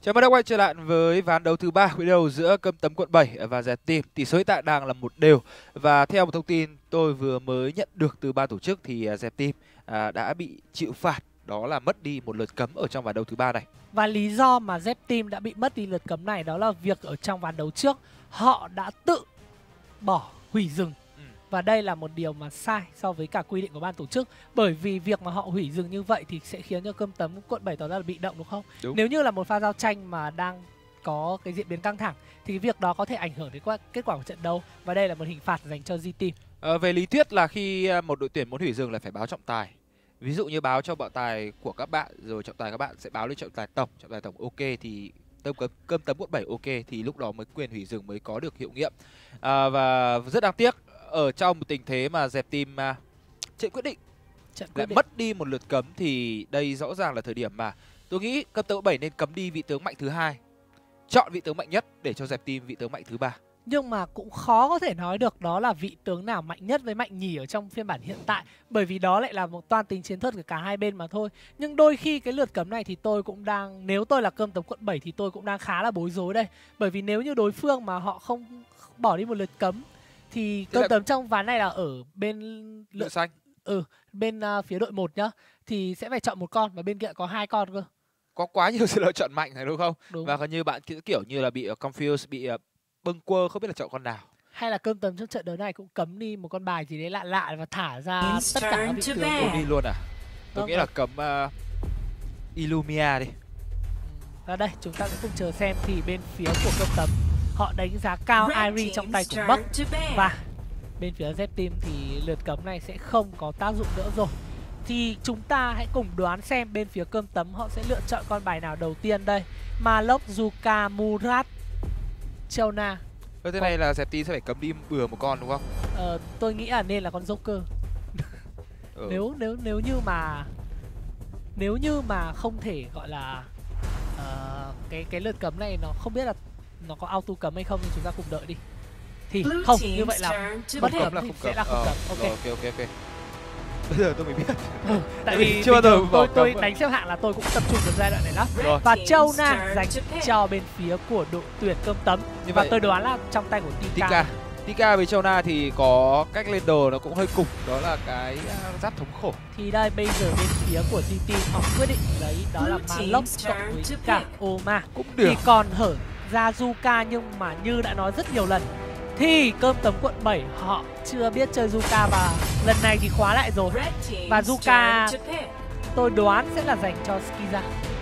Chào mừng đã quay trở lại với ván đấu thứ 3 quyết đấu giữa Cơm Tấm Quận 7 và Red Team. Tỷ số hiện tại đang là 1-1. Và theo một thông tin tôi vừa mới nhận được từ ban tổ chức thì Red Team đã bị chịu phạt, đó là mất đi một lượt cấm ở trong ván đấu thứ 3 này. Và lý do mà Red Team đã bị mất đi lượt cấm này đó là việc ở trong ván đấu trước họ đã tự bỏ hủy rừng. Và đây là một điều mà sai so với cả quy định của ban tổ chức. Bởi vì việc mà họ hủy rừng như vậy thì sẽ khiến cho Cơm Tấm Quận 7 tỏ ra là bị động, đúng không? Đúng. Nếu như là một pha giao tranh mà đang có cái diễn biến căng thẳng thì cái việc đó có thể ảnh hưởng đến kết quả của trận đấu. Và đây là một hình phạt dành cho G-Team. Về lý thuyết là khi một đội tuyển muốn hủy rừng là phải báo trọng tài. Ví dụ như báo cho trọng tài của các bạn, rồi trọng tài các bạn sẽ báo lên trọng tài tổng ok thì Cơm Tấm Quận 7 ok thì lúc đó mới quyền hủy rừng mới có được hiệu nghiệm. Và rất đáng tiếc ở trong một tình thế mà Red Team trận quyết định lại mất đi một lượt cấm thì đây rõ ràng là thời điểm mà tôi nghĩ Cơm Tấm Quận 7 nên cấm đi vị tướng mạnh thứ hai, chọn vị tướng mạnh nhất để cho Red Team vị tướng mạnh thứ 3. Nhưng mà cũng khó có thể nói được đó là vị tướng nào mạnh nhất với mạnh nhì ở trong phiên bản hiện tại. Bởi vì đó lại là một toan tính chiến thuật của cả hai bên mà thôi. Nhưng đôi khi cái lượt cấm này thì tôi cũng đang, nếu tôi là Cơm Tấm Quận 7 thì tôi cũng đang khá là bối rối đây. Bởi vì nếu như đối phương mà họ không bỏ đi một lượt cấm thì Cơm Tấm trong ván này là ở bên lượt xanh. Bên phía đội 1 nhá, thì sẽ phải chọn một con và bên kia có 2 con cơ. Có quá nhiều sự lựa chọn mạnh này đúng không? Đúng. Và gần như bạn kiểu như là bị confused, bị bâng quơ không biết là chọn con nào. Hay là Cơm Tấm trong trận đấu này cũng cấm đi một con bài gì đấy lạ lạ và thả ra tất cả các vị tướng đi luôn à? Tôi nghĩ là cấm Illumia đi. Và đây chúng ta sẽ cùng chờ xem thì bên phía của Cơm Tấm họ đánh giá cao Irie trong tay của Bắc. Và bên phía Red Team thì lượt cấm này sẽ không có tác dụng nữa rồi. Thì chúng ta hãy cùng đoán xem bên phía Cơm Tấm họ sẽ lựa chọn con bài nào đầu tiên đây. Malok, Zuka, Murat, Chelna. Thế này là Red Team sẽ phải cấm đi bừa một con đúng không? Tôi nghĩ là nên là con Joker. Nếu như mà không thể gọi là cái lượt cấm này nó không biết là nó có auto cấm hay không thì chúng ta cùng đợi đi. Thì không, như vậy là bất cấm là sẽ là không cấm. Ok. Bây giờ tôi mới biết. Tại vì chưa bao giờ tôi đánh xếp hạng là tôi cũng tập trung vào giai đoạn này lắm. Và Châu Na dành cho bên phía của đội tuyển Cơm Tấm. Và tôi đoán là trong tay của Tika với Châu Na thì có cách lên đồ nó cũng hơi cục, đó là cái giáp thống khổ. Thì đây bây giờ bên phía của G-Team họ quyết định lấy đó là Malok cộng với cả Oma. Cũng được. Thì còn hở ra Zuka, nhưng mà như đã nói rất nhiều lần thì Cơm Tấm Quận 7 họ chưa biết chơi Zuka và lần này thì khóa lại rồi. Và Zuka tôi đoán sẽ là dành cho Skiza.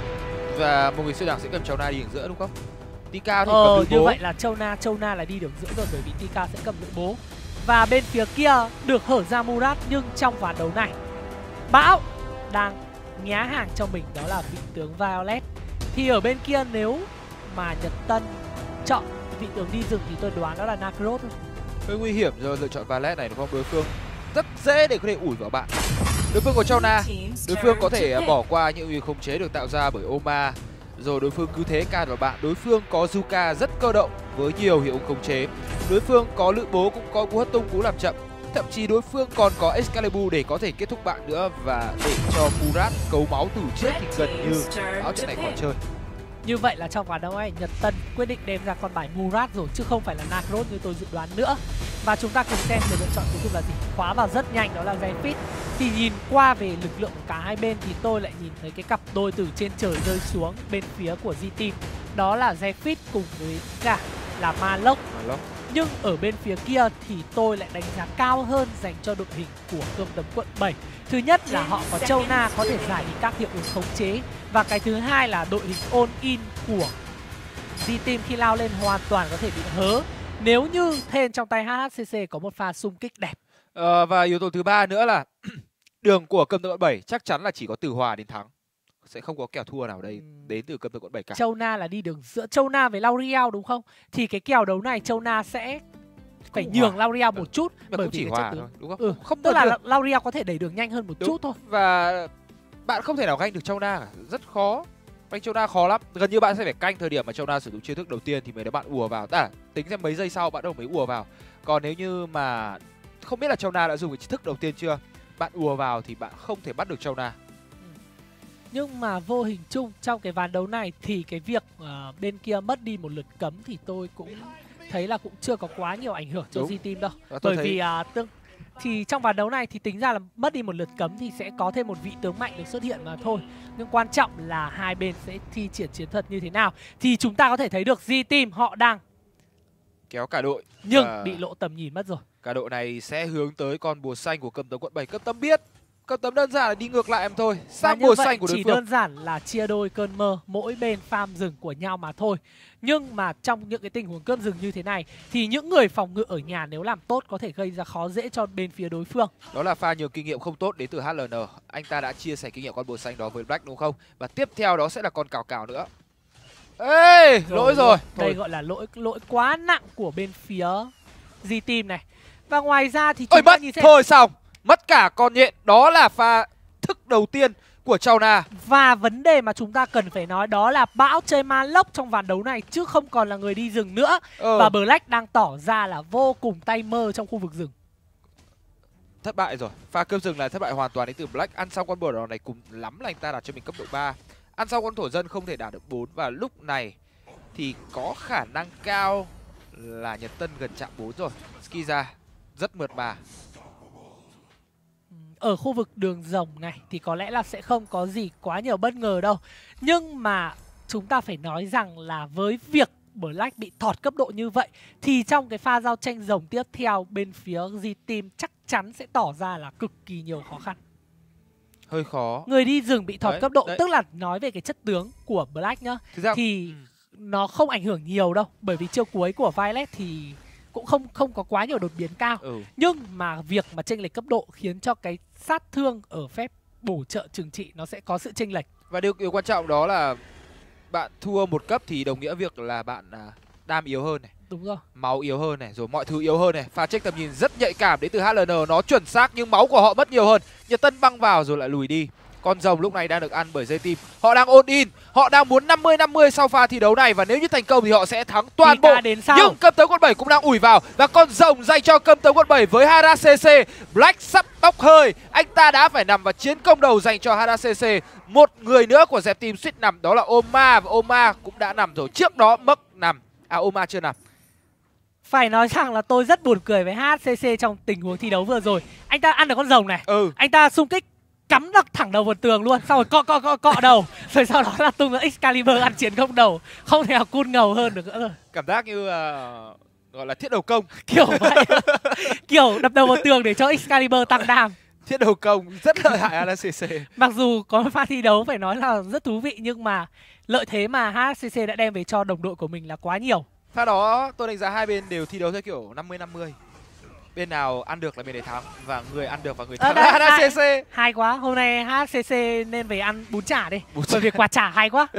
Và một người siêu đẳng sẽ cầm Châu Na đi đường giữa đúng không? Tika thì cầm lưỡi bố. Như vậy là Châu Na là đi đường giữa rồi, bởi vì Tika sẽ cầm lưỡi bố. Và bên phía kia được hở ra Murat, nhưng trong ván đấu này Bão đang nhá hàng cho mình đó là vị tướng Violet. Thì ở bên kia nếu mà Nhật Tân chọn vị tướng đi rừng thì tôi đoán đó là Nakaroth thôi. Hơi nguy hiểm rồi lựa chọn Violet này đúng không? Đối phương rất dễ để có thể ủi vào bạn. Đối phương có Châu Na, đối phương có thể bỏ qua những uy khống chế được tạo ra bởi Oma. Rồi đối phương cứ thế can vào bạn. Đối phương có Zuka rất cơ động với nhiều hiệu ứng khống chế. Đối phương có lưỡi bố cũng có cú hất tung, cú làm chậm. Thậm chí đối phương còn có Excalibur để có thể kết thúc bạn nữa và để cho Murat cấu máu từ trước thì gần như áo trận này còn chơi. Như vậy là trong ván đấu này Nhật Tân quyết định đem ra con bài Murat rồi chứ không phải là Nakaroth như tôi dự đoán nữa. Và chúng ta cùng xem người lựa chọn cuối cùng là gì. Khóa vào rất nhanh đó là Zephyr. Thì nhìn qua về lực lượng của cả hai bên thì tôi lại nhìn thấy cái cặp đôi từ trên trời rơi xuống bên phía của G-Team. Đó là Zephyr cùng với cả là Malok. Nhưng ở bên phía kia thì tôi lại đánh giá cao hơn dành cho đội hình của Cơm Tấm Quận 7. Thứ nhất là họ có Châu Na có thể giải đi các hiệu ứng khống chế. Và cái thứ hai là đội hình all-in của G-Team khi lao lên hoàn toàn có thể bị hớ nếu như Thên trong tay HHCC có một pha xung kích đẹp. Và yếu tố thứ ba nữa là đường của Cơm Tấm Quận 7 chắc chắn là chỉ có từ hòa đến thắng. Sẽ không có kèo thua nào đây đến từ Cơm Tấm Quận 7 cả. Châu Na là đi đường giữa Châu Na với Lauriel đúng không? Thì cái kèo đấu này Châu Na sẽ phải nhường Lauriel một chút, bởi vì chỉ hòa thôi, đúng không? Không, tức là Lauriel có thể đẩy đường nhanh hơn một chút thôi. Và bạn không thể nào ganh được Châu Na cả, rất khó. Ganh Châu Na khó lắm. Gần như bạn sẽ phải canh thời điểm mà Châu Na sử dụng chiêu thức đầu tiên thì mới để bạn ùa vào. Tính xem mấy giây sau bạn đâu mới ùa vào. Còn nếu như mà không biết là Châu Na đã dùng cái chiêu thức đầu tiên chưa, bạn ùa vào thì bạn không thể bắt được Châu Na. Nhưng mà vô hình chung trong cái ván đấu này thì cái việc bên kia mất đi một lượt cấm thì tôi cũng thấy là cũng chưa có quá nhiều ảnh hưởng cho G-Team đâu. Bởi vì thì trong ván đấu này thì tính ra là mất đi một lượt cấm thì sẽ có thêm một vị tướng mạnh được xuất hiện mà thôi. Nhưng quan trọng là hai bên sẽ thi triển chiến thuật như thế nào. Thì chúng ta có thể thấy được G-Team họ đang kéo cả đội nhưng bị lộ tầm nhìn mất rồi. Cả đội này sẽ hướng tới con bùa xanh của Cầm Tấm quận 7. Cầm Tấm biết, Cầm Tấm đơn giản là đi ngược lại em thôi, sang bùa xanh của đối phương. Chỉ đơn giản là chia đôi cơn mơ mỗi bên farm rừng của nhau mà thôi. Nhưng mà trong những cái tình huống cơn rừng như thế này thì những người phòng ngự ở nhà nếu làm tốt có thể gây ra khó dễ cho bên phía đối phương. Đó là pha nhiều kinh nghiệm không tốt đến từ HLN. Anh ta đã chia sẻ kinh nghiệm con bùa xanh đó với Black đúng không? Và tiếp theo đó sẽ là con cào cào nữa. Ê, lỗi rồi. Đây gọi là lỗi quá nặng của bên phía G-Team này. Và ngoài ra thì chúng ta nhìn xem. Thôi xong, mất cả con nhện. Đó là pha thức đầu tiên của Chauna. Và vấn đề mà chúng ta cần phải nói đó là Bão chơi ma lốc trong ván đấu này chứ không còn là người đi rừng nữa. Và Black đang tỏ ra là vô cùng tay mơ trong khu vực rừng. Thất bại rồi. Pha cướp rừng là thất bại hoàn toàn đến từ Black. Ăn xong con bùa đỏ này cùng lắm là anh ta đạt cho mình cấp độ 3. Ăn xong con thổ dân không thể đạt được 4. Và lúc này thì có khả năng cao là Nhật Tân gần chạm 4 rồi. Skiza rất mượt mà. Ở khu vực đường rồng này thì có lẽ là sẽ không có gì quá nhiều bất ngờ đâu. Nhưng mà chúng ta phải nói rằng là với việc Black bị thọt cấp độ như vậy thì trong cái pha giao tranh rồng tiếp theo bên phía G-Team chắc chắn sẽ tỏ ra là cực kỳ nhiều khó khăn. Hơi khó. Người đi rừng bị thọt cấp độ tức là nói về cái chất tướng của Black nhá. Thì nó không ảnh hưởng nhiều đâu. Bởi vì chiêu cuối của Violet thì cũng không có quá nhiều đột biến cao. Nhưng mà việc mà chênh lệch cấp độ khiến cho cái sát thương ở phép bổ trợ trừng trị nó sẽ có sự chênh lệch. Và điều quan trọng đó là bạn thua một cấp thì đồng nghĩa việc là bạn đam yếu hơn này. Đúng rồi. Máu yếu hơn này, rồi mọi thứ yếu hơn này. Pha check tầm nhìn rất nhạy cảm đến từ HLN, nó chuẩn xác nhưng máu của họ mất nhiều hơn. Nhật Tân băng vào rồi lại lùi đi. Con rồng lúc này đang được ăn bởi G-Team. Họ đang all in, họ đang muốn 50-50 sau pha thi đấu này và nếu như thành công thì họ sẽ thắng toàn bộ. Nhưng Cầm Tấm quận 7 cũng đang ủi vào và con rồng dành cho Cầm Tấm quận 7 với HCC. Black sắp bốc hơi, anh ta đã phải nằm vào chiến công đầu dành cho HCC. Một người nữa của Dẹp Team suýt nằm đó là Oma và Oma cũng đã nằm rồi. Trước đó Mấc nằm, Oma chưa nằm. Phải nói rằng là tôi rất buồn cười với HCC trong tình huống thi đấu vừa rồi. Anh ta ăn được con rồng này, anh ta xung kích cắm đập thẳng đầu vào tường luôn, xong rồi cọ đầu, rồi sau đó là tung ra Excalibur ăn chiến công đầu, không thể nào cool ngầu hơn được nữa rồi. Cảm giác như gọi là thiết đầu công kiểu vậy. Kiểu đập đầu vào tường để cho Excalibur tăng đam. Thiết đầu công rất lợi hại HCC. Mặc dù có một pha thi đấu phải nói là rất thú vị nhưng mà lợi thế mà HCC đã đem về cho đồng đội của mình là quá nhiều. Pha đó tôi đánh giá hai bên đều thi đấu theo kiểu 50-50. Bên nào ăn được là bên đấy thắng và người ăn được và người thắng là HCC. Hay quá, hôm nay HCC nên về ăn bún chả đi. Bởi vì quả chả hay quá.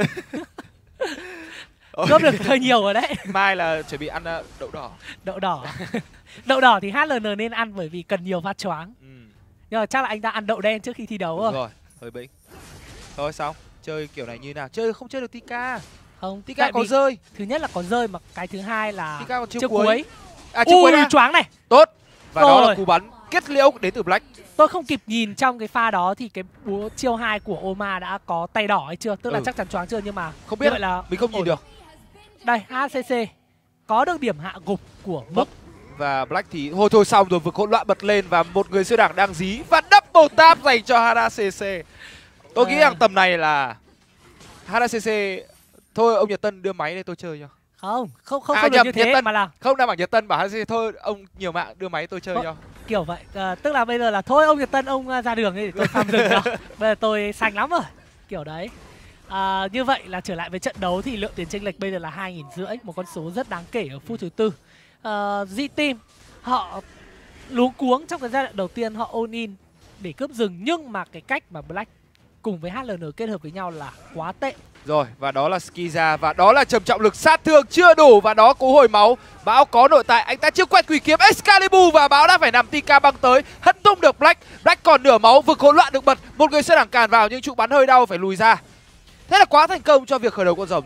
Cướp được hơi nhiều rồi đấy. Mai là chuẩn bị ăn đậu đỏ. Đậu đỏ. Đậu đỏ thì HLN nên ăn bởi vì cần nhiều phát choáng. Nhưng mà chắc là anh ta ăn đậu đen trước khi thi đấu rồi. Đúng rồi, hơi bĩnh. Thôi xong, chơi kiểu này như nào? Không chơi được Tika. Không, Tika có rơi. Thứ nhất là có rơi mà cái thứ hai là Tika còn chiêu cuối. Chiêu cuối choáng này. Tốt. Và rồi. Đó là cú bắn kết liễu đến từ Black. Tôi không kịp nhìn trong cái pha đó thì cái búa chiêu 2 của Oma đã có tay đỏ hay chưa? Tức là chắc chắn choáng chưa nhưng mà không biết, vậy là mình không nhìn được. Đây, HCC có được điểm hạ gục của Mấc. Và Black thì thôi xong rồi, vực hỗn loạn bật lên và một người siêu đẳng đang dí và double tap dành cho HCC. Tôi nghĩ rằng tầm này là HCC thôi ông Nhật Tân đưa máy đây tôi chơi cho. Không được như thế Tân, mà là không đang bảo Nhật Tân bảo HCC thôi ông nhiều mạng đưa máy tôi chơi cho. Kiểu vậy, tức là bây giờ là thôi ông Nhật Tân ông ra đường đi để tôi farm rừng cho. Bây giờ tôi xanh lắm rồi. Kiểu đấy. Như vậy là trở lại với trận đấu thì lượng tiền chênh lệch bây giờ là 2.500, một con số rất đáng kể ở phút thứ 4. G-Team họ luống cuống trong cái giai đoạn đầu tiên, họ all in để cướp rừng nhưng mà cái cách mà Black cùng với HLN kết hợp với nhau là quá tệ. Rồi, và đó là Skiza và đó là trầm trọng lực sát thương chưa đủ và đó cú hồi máu. Bão có nội tại, anh ta chưa quét quỷ kiếm Excalibur và Bão đã phải nằm. Tika băng tới, hất tung được Black. Black còn nửa máu, vực hỗn loạn được bật. Một người sẽ đẳng càn vào nhưng trụ bắn hơi đau phải lùi ra. Thế là quá thành công cho việc khởi đầu con rồng rồi.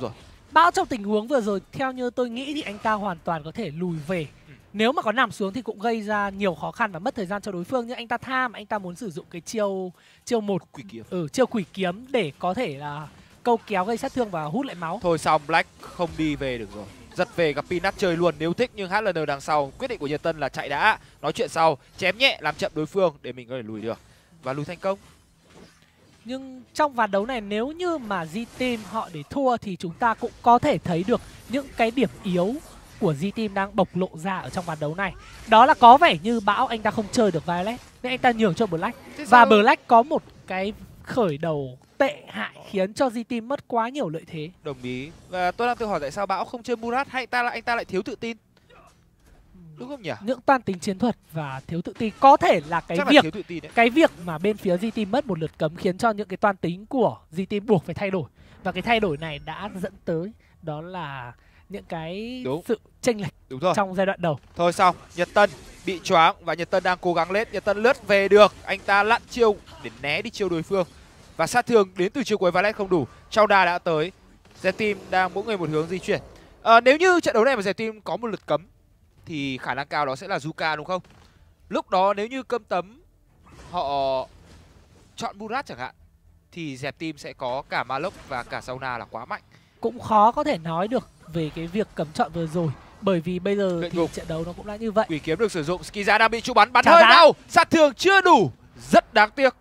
Bão trong tình huống vừa rồi theo như tôi nghĩ thì anh ta hoàn toàn có thể lùi về. Nếu mà có nằm xuống thì cũng gây ra nhiều khó khăn và mất thời gian cho đối phương, nhưng anh ta tham, anh ta muốn sử dụng cái chiêu một Quỷ kiếm. chiêu quỷ kiếm để có thể là câu kéo gây sát thương và hút lại máu. Thôi xong, Black không đi về được rồi. Giật về gặp Peanut chơi luôn nếu thích, nhưng HLN đằng sau quyết định của Nhật Tân là chạy đã, nói chuyện sau, chém nhẹ làm chậm đối phương để mình có thể lùi được và lùi thành công. Nhưng trong ván đấu này nếu như mà G-Team họ để thua thì chúng ta cũng có thể thấy được những cái điểm yếu của G-Team đang bộc lộ ra ở trong ván đấu này. Đó là có vẻ như Bão anh ta không chơi được Violet nên anh ta nhường cho Black. Và Black có một cái khởi đầu tệ hại khiến cho G-Team mất quá nhiều lợi thế. Đồng ý. Và tôi đang tự hỏi tại sao Bão không chơi Murat hay anh ta lại thiếu tự tin. Đúng không nhỉ? Những toan tính chiến thuật và thiếu tự tin có thể là cái Chắc việc là thiếu tự tin đấy. cái việc mà bên phía G-Team mất một lượt cấm khiến cho những cái toan tính của G-Team buộc phải thay đổi. Và cái thay đổi này đã dẫn tới đó là những cái sự chênh lệch trong giai đoạn đầu. Thôi xong, Nhật Tân bị choáng và Nhật Tân đang cố gắng lết. Nhật Tân lướt về được, anh ta lặn chiêu để né đi chiêu đối phương. Và sát thương đến từ chiêu cuối Violet không đủ. Chowda đã tới. Z-Team đang mỗi người một hướng di chuyển. Nếu như trận đấu này mà Z-Team có một lượt cấm thì khả năng cao đó sẽ là Zuka đúng không? Lúc đó nếu như cơm tấm họ chọn Murat chẳng hạn thì dẹp team sẽ có cả Malok và cả Sauna là quá mạnh. Cũng khó có thể nói được về cái việc cấm chọn vừa rồi, bởi vì bây giờ thì trận đấu nó cũng đã như vậy. Quỷ kiếm được sử dụng, Skiza đang bị trụ bắn hơi đau, sát thương chưa đủ, rất đáng tiếc.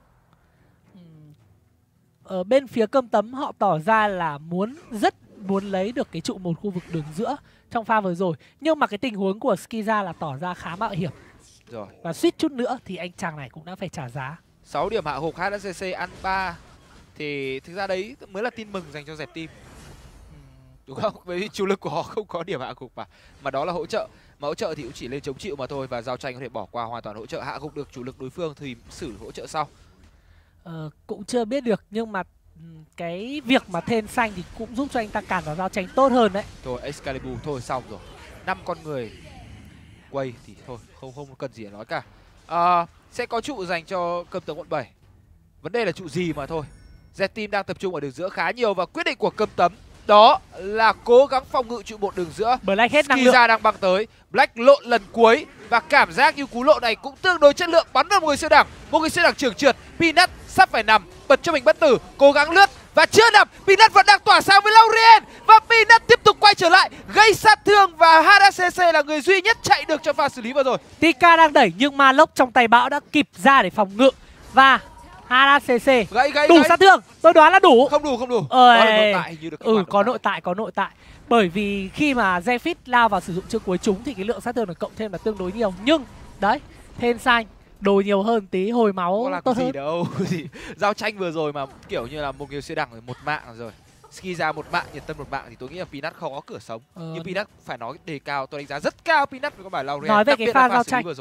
Ở bên phía cơm tấm họ tỏ ra là rất muốn lấy được cái trụ một khu vực đường giữa trong pha vừa rồi, nhưng mà cái tình huống của Skiza là tỏ ra khá mạo hiểm. Rồi. Và suýt chút nữa thì anh chàng này cũng đã phải trả giá. 6 điểm hạ gục HSCC ăn 3 thì thực ra đấy mới là tin mừng dành cho dẹp team. Đúng không? Bởi vì chủ lực của họ không có điểm hạ gục mà đó là hỗ trợ. Mà hỗ trợ thì cũng chỉ lên chống chịu mà thôi, và Giao Tranh có thể bỏ qua hoàn toàn hỗ trợ, hạ gục được chủ lực đối phương thì xử hỗ trợ sau. Cũng chưa biết được, nhưng mà cái việc mà thêm xanh thì cũng giúp cho anh ta cản vào Giao Tranh tốt hơn đấy. Thôi Excalibur thôi xong rồi. 5 con người quay thì thôi không cần gì để nói cả. Sẽ có trụ dành cho Cơm Tấm quận 7. Vấn đề là trụ gì mà thôi. Z-Team đang tập trung ở đường giữa khá nhiều và quyết định của Cơm Tấm đó là cố gắng phòng ngự trụ một đường giữa. Black hết năng lượng. Skiza đang băng tới, Black lộn lần cuối và cảm giác như cú lộn này cũng tương đối chất lượng, bắn vào một người siêu đẳng. Một người siêu đẳng trưởng trượt, Peanut sắp phải nằm, bật cho mình bất tử, cố gắng lướt và chưa nằm. Peanut vẫn đang tỏa sáng với Laurien và Peanut tiếp tục quay trở lại gây sát thương và HSCC là người duy nhất chạy được trong pha xử lý vừa rồi. Tika đang đẩy nhưng Malok trong tay Bão đã kịp ra để phòng ngự và HSCC đủ sát thương, tôi đoán là đủ. Không đủ. Đó là nội tại, như được có nội tại. Bởi vì khi mà Zephyr lao vào sử dụng chiêu cuối trúng thì cái lượng sát thương được cộng thêm là tương đối nhiều. Nhưng đấy, thêm xanh đồ nhiều hơn tí, hồi máu tốt hơn. Đâu Giao Tranh vừa rồi mà kiểu như là một người siêu đẳng rồi, một mạng rồi. Skiza một mạng, Nhật Tân một mạng thì tôi nghĩ là Peanut không có cửa sống. Nhưng Peanut phải nói đề cao, tôi đánh giá rất cao Peanut với con bài Laurien. Nói về cái pha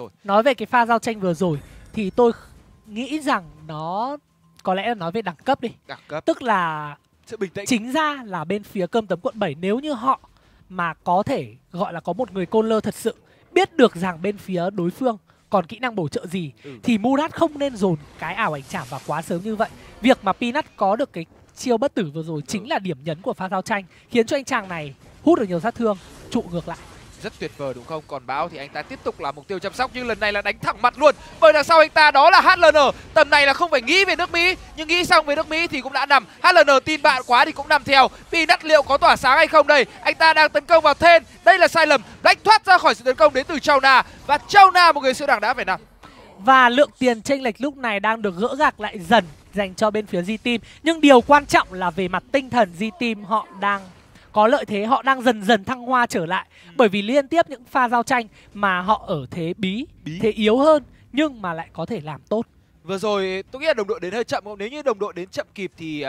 giao tranh vừa rồi thì tôi nghĩ rằng nó có lẽ là nói về đẳng cấp đi. Tức là sự bình tĩnh. Chính ra là bên phía Cơm Tấm quận 7 nếu như họ mà có thể gọi là có một người côn lơ thật sự, biết được rằng bên phía đối phương còn kỹ năng bổ trợ gì thì Murat không nên dồn cái ảo ảnh chạm vào quá sớm như vậy. Việc mà Peanut có được cái chiêu bất tử vừa rồi chính là điểm nhấn của pha giao tranh, khiến cho anh chàng này hút được nhiều sát thương, trụ ngược lại. Rất tuyệt vời đúng không? Còn Bão thì anh ta tiếp tục là mục tiêu chăm sóc, nhưng lần này là đánh thẳng mặt luôn. Bởi đằng sau anh ta đó là HLN. Tầm này là không phải nghĩ về nước Mỹ, nhưng nghĩ xong về nước Mỹ thì cũng đã nằm. HLN tin bạn quá thì cũng nằm theo. Peanut liệu có tỏa sáng hay không đây? Anh ta đang tấn công vào Then. Đây là sai lầm. Black thoát ra khỏi sự tấn công đến từ Chowna. Và Chowna một người siêu đẳng đã phải nằm. Và lượng tiền chênh lệch lúc này đang được gỡ gạc lại dần dành cho bên phía G-Team. Nhưng điều quan trọng là về mặt tinh thần G-Team họ đang có lợi thế, họ đang dần dần thăng hoa trở lại. Bởi vì liên tiếp những pha giao tranh mà họ ở thế bí, thế yếu hơn nhưng mà lại có thể làm tốt. Vừa rồi tôi nghĩ là đồng đội đến hơi chậm không? Nếu như đồng đội đến chậm kịp thì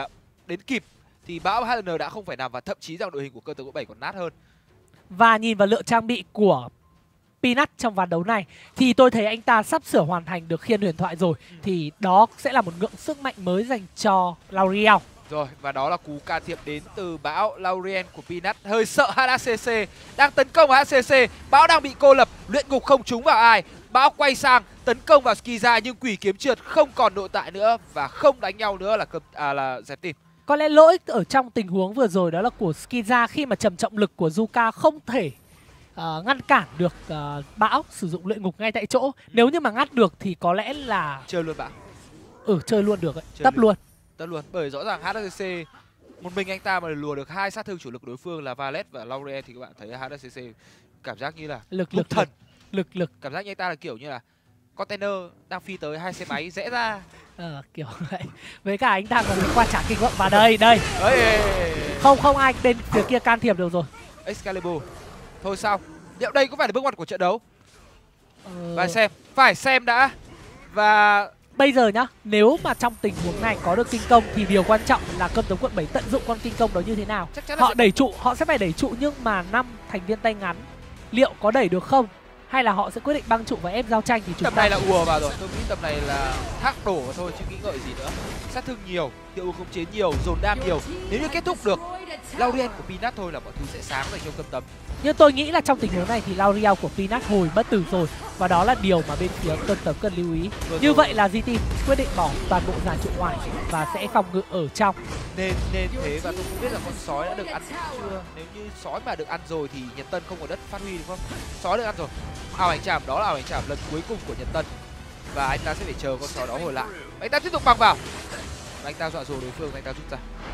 Bão HLN đã không phải nằm, và thậm chí rằng đội hình của Cơm Tấm quận 7 còn nát hơn. Và nhìn vào lượng trang bị của Peanut trong ván đấu này thì tôi thấy anh ta sắp sửa hoàn thành được khiên huyền thoại rồi. Thì đó sẽ là một ngưỡng sức mạnh mới dành cho Laurien. Rồi, và đó là cú can thiệp đến từ Bão. Laurien của Peanut hơi sợ HSCC, đang tấn công vào HSCC. Bão đang bị cô lập, luyện ngục không trúng vào ai. Bão quay sang tấn công vào Skiza nhưng quỷ kiếm trượt, không còn nội tại nữa và không đánh nhau nữa là Dẹp Team. Có lẽ lỗi ở trong tình huống vừa rồi đó là của Skiza khi mà trầm trọng lực của Zuka không thể ngăn cản được Bão sử dụng luyện ngục ngay tại chỗ. Nếu như mà ngắt được thì có lẽ là Chơi luôn Bão. Chơi luôn được ấy. Chơi Tấp luôn. Tấp luôn. Bởi rõ ràng HSCC một mình anh ta mà lùa được 2 sát thương chủ lực đối phương là Valet và Laurel thì các bạn thấy HSCC cảm giác như là Lực thần. Lực. Cảm giác như anh ta là kiểu như là container đang phi tới 2 xe máy rẽ ra. Kiểu vậy. Với cả anh ta còn qua trả kinh nghiệm vào đây. Không ai bên phía kia can thiệp được rồi. Excalibur. Thôi xong. Liệu đây có phải là bước ngoặt của trận đấu? Phải xem đã. Và bây giờ nhá, nếu mà trong tình huống này có được kinh công thì điều quan trọng là Cơm Tấm Quận 7 tận dụng con kinh công đó như thế nào. Họ đẩy trụ, họ sẽ phải đẩy trụ, nhưng mà 5 thành viên tay ngắn liệu có đẩy được không? Hay là họ sẽ quyết định băng trụ và ép giao tranh thì chúng tầm này là ùa vào rồi. Tôi nghĩ tầm này là thác đổ vào thôi chứ nghĩ ngợi gì nữa. Sát thương nhiều, hiệu ứng khống chế nhiều, dồn đam nhiều. Nếu như kết thúc được Laurel của Peanut thôi là mọi thứ sẽ sáng dành cho Cơm Tấm. Nhưng tôi nghĩ là trong tình huống này thì Laurel của Peanut hồi bất tử rồi. Và đó là điều mà bên phía Cơm Tấm cần lưu ý. Như vậy là GT quyết định bỏ toàn bộ dàn trụ ngoài và sẽ phòng ngự ở trong. Nên thế, và tôi không biết là con sói đã được ăn chưa. Nếu như sói mà được ăn rồi thì Nhật Tân không có đất phát huy đúng không? Sói được ăn rồi. Ảo ảnh trảm, đó là ảo ảnh trảm lần cuối cùng của Nhật Tân. Và anh ta sẽ phải chờ con sói đó hồi lại. Anh ta tiếp tục băng vào. Anh ta dọa dồ đối phương, anh ta rút ra.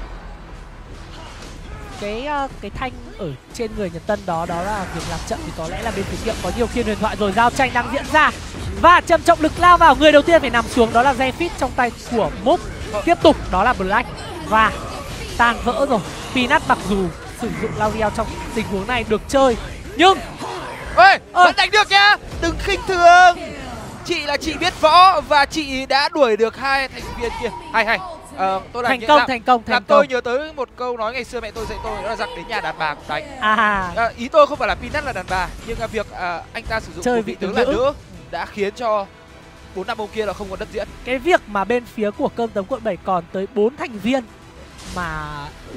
Cái thanh ở trên người Nhật Tân đó là việc làm chậm thì có lẽ là bên phía kia có nhiều khiên huyền thoại rồi. Giao tranh đang diễn ra và trầm trọng lực lao vào. Người đầu tiên phải nằm xuống đó là Zephyr trong tay của Múc. Tiếp tục đó là Black và tan vỡ rồi. Peanut mặc dù sử dụng Laurel trong tình huống này được chơi nhưng vẫn đánh được nhá, đừng khinh thường. Chị là chị biết võ và chị đã đuổi được 2 thành viên kia. Hay. Tôi thành công. Tôi nhớ tới một câu nói ngày xưa mẹ tôi dạy tôi, đó là rằng đến nhà đàn bà cũng đánh. Ý tôi không phải là Peanut là đàn bà, nhưng là việc anh ta sử dụng chơi một vị tướng là nữ đã khiến cho 4-5 ông kia là không có đất diễn. Cái việc mà bên phía của Cơm Tấm Quận 7 còn tới 4 thành viên mà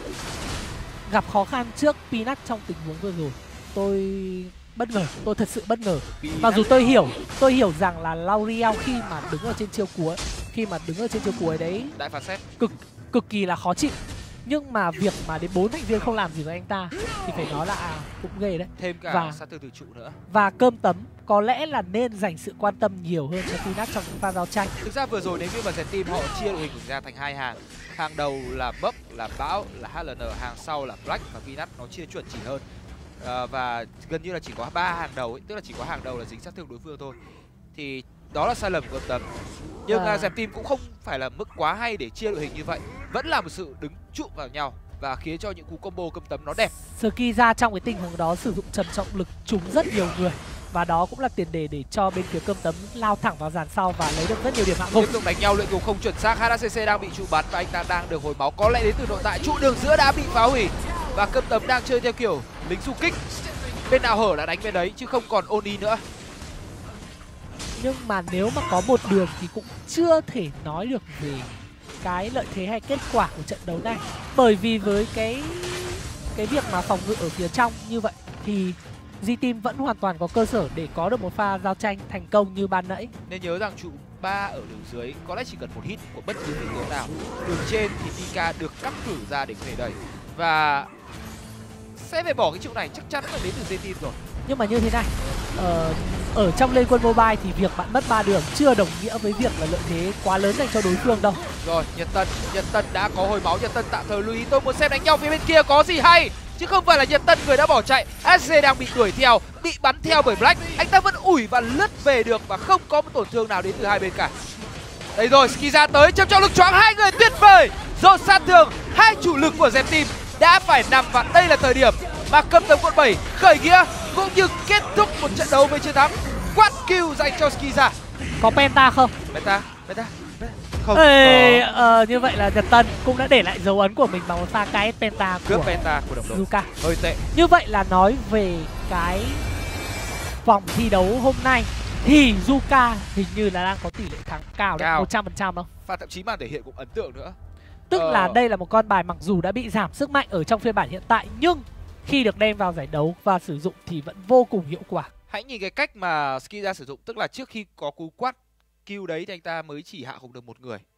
gặp khó khăn trước Peanut trong tình huống vừa rồi, tôi bất ngờ, tôi thật sự bất ngờ. Mặc dù tôi hiểu rằng là Laurel khi mà đứng ở trên chiêu cuối, đấy đại phản xét cực kỳ là khó chịu. Nhưng mà việc mà đến 4 thành viên không làm gì với anh ta thì phải nói là cũng ghê đấy. Thêm cả sát thương từ trụ nữa. Và Cơm Tấm có lẽ là nên dành sự quan tâm nhiều hơn cho Peanut trong những pha giao tranh. Thực ra vừa rồi nếu như mà Zen Team họ chia đội hình ra thành 2 hàng. Hàng đầu là Bub, là Bão, là HLN, hàng sau là Black và Peanut, nó chia chuẩn chỉ hơn. Và gần như là chỉ có 3 hàng đầu ấy, tức là chỉ có hàng đầu là dính sát thương đối phương thôi. Thì đó là sai lầm của Cơm Tấm. Nhưng Zen Team cũng không phải là mức quá hay để chia đội hình như vậy. Vẫn là một sự đứng trụ vào nhau và khiến cho những cú combo Cơm Tấm nó đẹp. Skiza trong cái tình huống đó sử dụng trầm trọng lực trúng rất nhiều người. Và đó cũng là tiền đề để cho bên phía Cơm Tấm lao thẳng vào dàn sau và lấy được rất nhiều điểm hạ gục. Tiếp tục đánh nhau, luyện ngục không chuẩn xác. HSCC đang bị trụ bắn và anh ta đang được hồi máu, có lẽ đến từ nội tại. Trụ đường giữa đã bị phá hủy và Cơm Tấm đang chơi theo kiểu lính du kích, bên nào hở là đánh bên đấy chứ không còn Oni nữa. Nhưng mà nếu mà có một đường thì cũng chưa thể nói được về cái lợi thế hay kết quả của trận đấu này. Bởi vì với cái việc mà phòng ngự ở phía trong như vậy thì G-Team vẫn hoàn toàn có cơ sở để có được một pha giao tranh thành công như ban nãy. Nên nhớ rằng trụ 3 ở đường dưới có lẽ chỉ cần một hit của bất cứ vị tướng nào. Đường trên thì Pika được cắt cử ra để có thể đẩy và sẽ phải bỏ cái trụ này, chắc chắn là đến từ G-Team rồi. Nhưng mà như thế này, ở trong Liên Quân Mobile thì việc bạn mất 3 đường chưa đồng nghĩa với việc là lợi thế quá lớn dành cho đối phương đâu. Rồi, Nhật Tân đã có hồi máu, Nhật Tân tạm thời lưu ý. Tôi muốn xem đánh nhau phía bên kia có gì hay, chứ không phải là Nhật Tân người đã bỏ chạy. SC đang bị đuổi theo, bị bắn theo bởi Black. Anh ta vẫn ủi và lướt về được và không có một tổn thương nào đến từ hai bên cả. Đây rồi, Skiza tới, châm trọng lực choáng hai người tuyệt vời. Dồn sát thương, hai chủ lực của Zen Team đã phải nằm và đây là thời điểm mà Cơm Tấm Quận 7 khởi nghĩa cũng như kết thúc một trận đấu với chiến thắng. Quad kill dành cho Skiza. Có Penta không? Penta. Không. Như vậy là Nhật Tân cũng đã để lại dấu ấn của mình bằng một pha KS Penta của đồng đội. Zuka. Hơi tệ. Như vậy là nói về cái vòng thi đấu hôm nay thì Zuka hình như là đang có tỷ lệ thắng cao đấy, 100% không? Và thậm chí màn thể hiện cũng ấn tượng nữa. Tức là đây là một con bài mặc dù đã bị giảm sức mạnh ở trong phiên bản hiện tại nhưng khi được đem vào giải đấu và sử dụng thì vẫn vô cùng hiệu quả. Hãy nhìn cái cách mà Skiza sử dụng, tức là trước khi có cú quát kill đấy thì anh ta mới chỉ hạ gục được một người.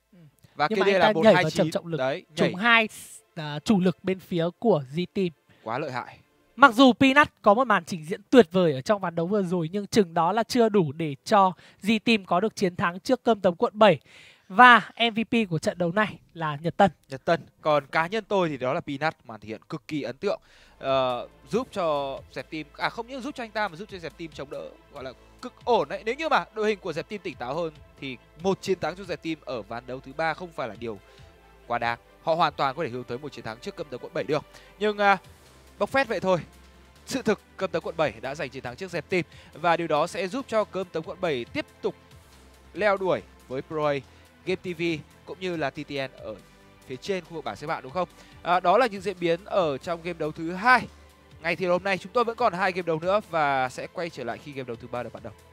Và Nhưng mà KD anh là ta nhảy vào 129. trầm trọng lực, Đấy, trúng nhảy 2 chủ lực bên phía của G-Team. quá lợi hại. Mặc dù Peanut có một màn trình diễn tuyệt vời ở trong ván đấu vừa rồi, nhưng chừng đó là chưa đủ để cho G-Team có được chiến thắng trước Cơm Tấm Quận 7. Và MVP của trận đấu này là Nhật Tân. Nhật Tân. Còn cá nhân tôi thì đó là Peanut, màn thể hiện cực kỳ ấn tượng, giúp cho Dẹp Team, không những giúp cho anh ta mà giúp cho Dẹp Team chống đỡ gọi là cực ổn đấy. Nếu như mà đội hình của Dẹp Team tỉnh táo hơn thì một chiến thắng cho Dẹp Team ở ván đấu thứ 3 không phải là điều quá đáng. Họ hoàn toàn có thể hướng tới một chiến thắng trước Cơm Tấm Quận 7 được. Nhưng bốc phét vậy thôi. Sự thực Cơm Tấm Quận 7 đã giành chiến thắng trước Dẹp Team và điều đó sẽ giúp cho Cơm Tấm Quận 7 tiếp tục leo đuổi với ProA, Game TV cũng như là TTN ở phía trên khu vực bảng xếp hạng, đúng không? Đó là những diễn biến ở trong game đấu thứ 2. Ngày thì hôm nay chúng tôi vẫn còn 2 game đấu nữa và sẽ quay trở lại khi game đấu thứ 3 được bắt đầu.